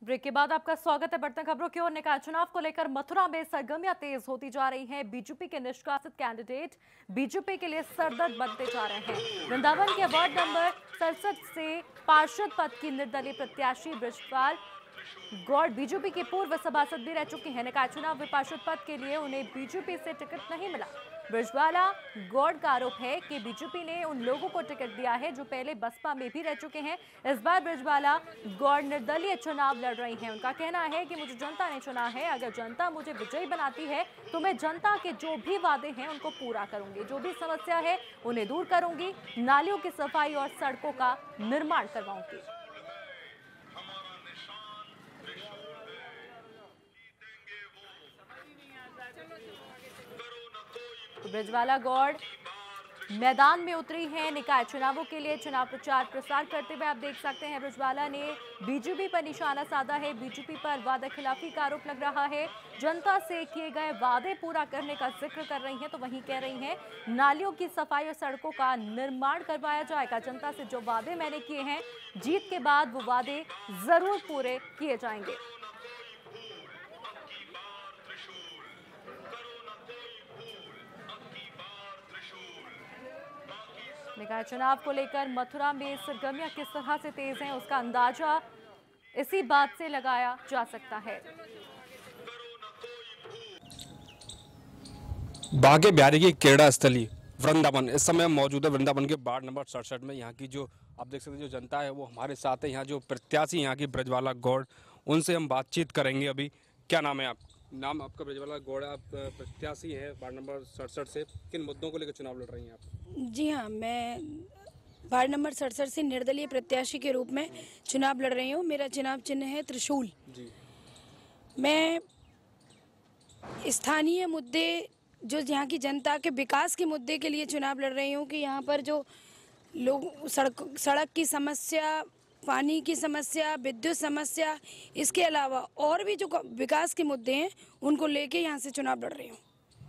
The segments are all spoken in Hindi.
ब्रेक के बाद आपका स्वागत है। बढ़ते खबरों की ओर। निकाय चुनाव को लेकर मथुरा में सरगर्मियां तेज होती जा रही हैं। बीजेपी के निष्कासित कैंडिडेट बीजेपी के लिए सरदर्द बनते जा रहे हैं। वृंदावन के वार्ड नंबर 67 से पार्षद पद की निर्दलीय प्रत्याशी बृजपाल गौड़ बीजेपी के पूर्व सभासद भी रह चुकी हैं। निकाय चुनाव में पार्षद पद के लिए उन्हें बीजेपी से टिकट नहीं मिला। बृजबाला गौड़ का आरोप है कि बीजेपी ने उन लोगों को टिकट दिया है जो पहले बसपा में भी रह चुके हैं। इस बार बृजबाला गौड़ निर्दलीय चुनाव लड़ रही हैं। उनका कहना है कि मुझे जनता ने चुना है, अगर जनता मुझे विजयी बनाती है तो मैं जनता के जो भी वादे हैं उनको पूरा करूंगी, जो भी समस्या है उन्हें दूर करूंगी, नालियों की सफाई और सड़कों का निर्माण करवाऊंगी। बृजबाला गौड़ मैदान में उतरी हैं निकाय चुनावों के लिए। चुनाव प्रचार प्रसार करते हुए आप देख सकते हैं बृजबाला ने बीजेपी पर निशाना साधा है। बीजेपी पर वादा खिलाफी का आरोप लग रहा है। जनता से किए गए वादे पूरा करने का जिक्र कर रही हैं, तो वहीं कह रही हैं नालियों की सफाई और सड़कों का निर्माण करवाया जाएगा। जनता से जो वादे मैंने किए हैं, जीत के बाद वो वादे जरूर पूरे किए जाएंगे। निकाय चुनाव को लेकर मथुरा में सरगर्मियां किस तरह से तेज हैं, उसका अंदाजा इसी बात से लगाया जा सकता है। बांके बिहारी की क्रीड़ा स्थली वृंदावन इस समय मौजूद है। वृंदावन के वार्ड नंबर 67 में यहाँ की जो आप देख सकते हैं जो जनता है वो हमारे साथ है। यहाँ जो प्रत्याशी यहाँ की बृजबाला गौड़, उनसे हम बातचीत करेंगे अभी। क्या नाम है आप? नाम आपका बृजबाला गौड़, आप प्रत्याशी हैं वार्ड नंबर 67 से। किन मुद्दों को लेकर चुनाव लड़ रही हैं आप? जी हाँ, मैं वार्ड नंबर 67 से निर्दलीय प्रत्याशी के रूप में चुनाव लड़ रही हूँ। मेरा चुनाव चिन्ह है त्रिशूल जी। मैं स्थानीय मुद्दे, जो यहाँ की जनता के विकास के मुद्दे के लिए चुनाव लड़ रही हूँ कि यहाँ पर जो लोग सड़क की समस्या, पानी की समस्या, विद्युत समस्या, इसके अलावा और भी जो विकास के मुद्दे हैं उनको लेके यहाँ से चुनाव लड़ रही हूँ।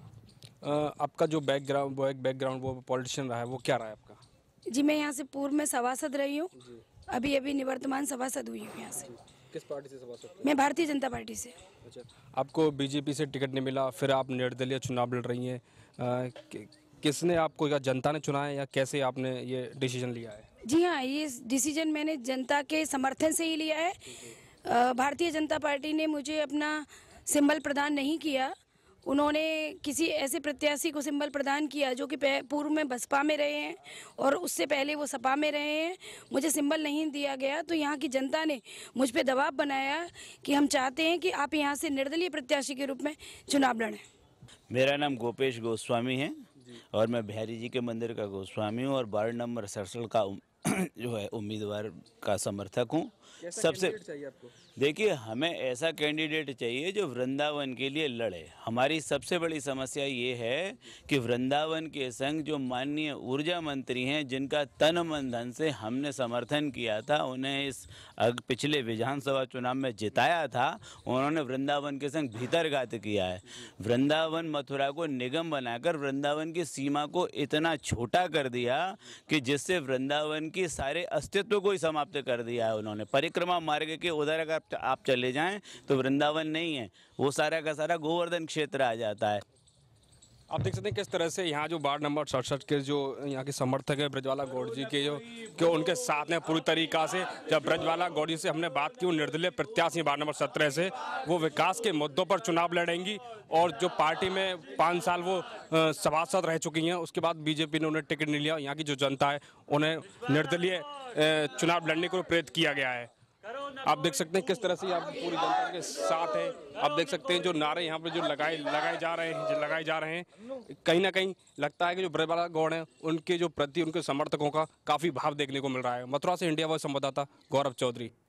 आपका जो बैकग्राउंड वो पॉलिटिशियन रहा है, वो क्या रहा है आपका? जी, मैं यहाँ से पूर्व में सभासद रही हूँ, अभी निवर्तमान सभासद हुई हूँ यहाँ से। किस पार्टी से सभासद? मैं भारतीय जनता पार्टी से। अच्छा, आपको बीजेपी से टिकट नहीं मिला, फिर आप निर्दलीय चुनाव लड़ रही हैं। किसने आपको, या जनता ने चुना है या कैसे आपने ये डिसीजन लिया है? जी हाँ, ये डिसीजन मैंने जनता के समर्थन से ही लिया है। भारतीय जनता पार्टी ने मुझे अपना सिंबल प्रदान नहीं किया। उन्होंने किसी ऐसे प्रत्याशी को सिंबल प्रदान किया जो कि पूर्व में बसपा में रहे हैं और उससे पहले वो सपा में रहे हैं। मुझे सिंबल नहीं दिया गया, तो यहाँ की जनता ने मुझ पे दबाव बनाया कि हम चाहते हैं कि आप यहाँ से निर्दलीय प्रत्याशी के रूप में चुनाव लड़ें। मेरा नाम गोपेश गोस्वामी है और मैं बिहारी जी के मंदिर का गोस्वामी हूँ और वार्ड नंबर 67 का जो है उम्मीदवार का समर्थक हूँ। सबसे देखिए, हमें ऐसा कैंडिडेट चाहिए जो वृंदावन के लिए लड़े। हमारी सबसे बड़ी समस्या ये है कि वृंदावन के संग जो माननीय ऊर्जा मंत्री हैं, जिनका तन मन धन से हमने समर्थन किया था, उन्हें इस पिछले विधानसभा चुनाव में जिताया था, उन्होंने वृंदावन के संग भीतरघात किया है। वृंदावन मथुरा को निगम बनाकर वृंदावन की सीमा को इतना छोटा कर दिया कि जिससे वृंदावन की सारे अस्तित्व को ही समाप्त कर दिया है उन्होंने। परिक्रमा मार्ग के उधर अगर आप चले जाएं तो वृंदावन नहीं है, वो सारा का सारा गोवर्धन क्षेत्र आ जाता है। आप देख सकते हैं किस तरह से यहाँ जो वार्ड नंबर 67 के जो यहाँ के समर्थक है बृजबाला गौड़ जी के, जो उनके साथ हैं पूरी तरीका से। जब बृजबाला गौड़ जी से हमने बात की, वो निर्दलीय प्रत्याशी वार्ड नंबर 17 से, वो विकास के मुद्दों पर चुनाव लड़ेंगी और जो पार्टी में 5 साल वो सभासद रह चुकी हैं, उसके बाद बीजेपी ने उन्हें टिकट नहीं लिया। यहाँ की जो जनता है उन्हें निर्दलीय चुनाव लड़ने को प्रेरित किया गया है। आप देख सकते हैं किस तरह से आप पूरी जनता के साथ है। आप देख सकते हैं जो नारे यहाँ पे जो लगाए जा रहे हैं, कहीं ना कहीं लगता है कि जो बृजबाला गौड़ हैं उनके जो प्रति उनके समर्थकों का काफ़ी भाव देखने को मिल रहा है। मथुरा से इंडिया वॉइस संवाददाता गौरव चौधरी।